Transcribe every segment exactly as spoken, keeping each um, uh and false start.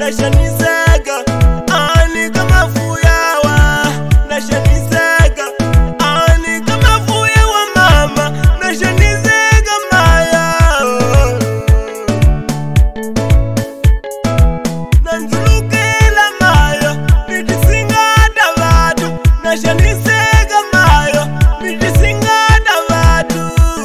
nashanisega ani kama fuyawa nashanisega ani kama fuyawa mama nashanisega maya nanzulukela maya nidisingada vatu nashanisega maya nidisingada vatu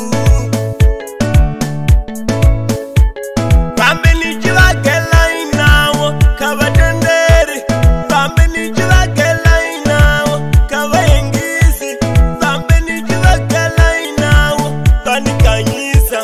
vambe nijivakela inawo kavatenderi vambe nijivakela inawo kavayengisi vambe nijivakela inawo vanikanyisa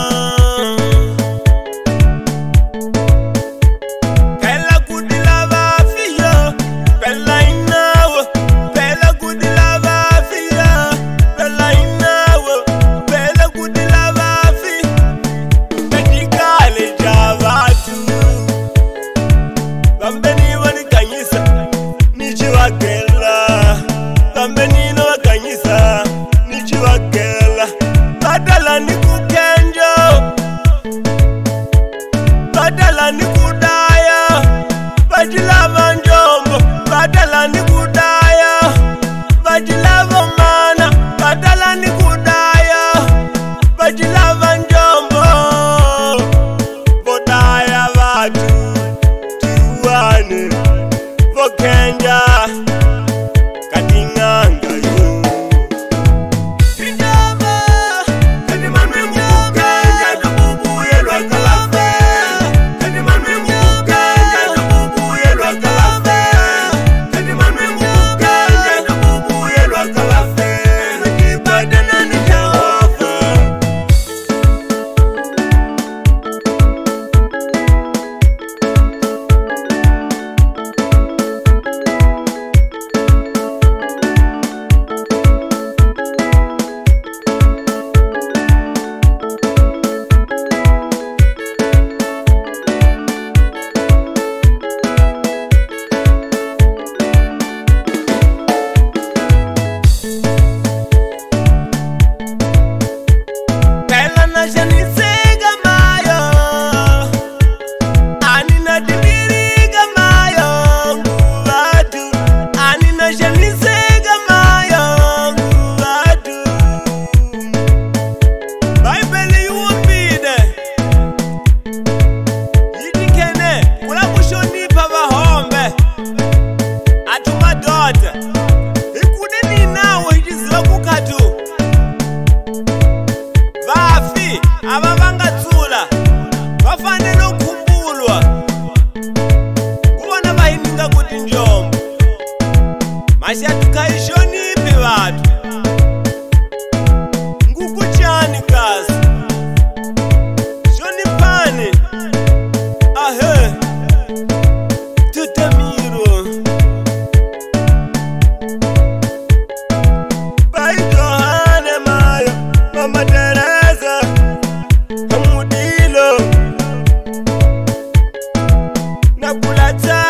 pela kudila vafiyo pela inawo pela kudila vafiyo pela inawo pela kudila vafi medikale javatu vambe nivanikanyisa nijivakela vambe nino vakanyisa nijivakela vadala nikukenjo vadala nikudaya vajilava njombo vadala nikudaya vajilava mana vadala nikudaya vajilava njombo vodaya vatu tiwane vokenja kadinganga yo Injaba kadimanwe mukenya kabubuye lwakalafe kadimanwe mukenya kabubuye lwakalafe kadimanwe mukenya kabubuye lwakalafe kibadana ni Jehova pela nashanisega mayo ani nadidiriga mayo nguvatu ani nashanisega mayo nguvatu Bible yumbide yidikene kula kushonipa vahombe atuma dota ikude ninawo hijiziva kukatu vafi ava vangatsula vafanele ukhumbulwa kuvona vayininga kuti njombo mashatukayishonipi vatu ngukuchani kasi shonipani ahe tutemiro Baijohane mayo Mama Teresa Amudilo Nakulata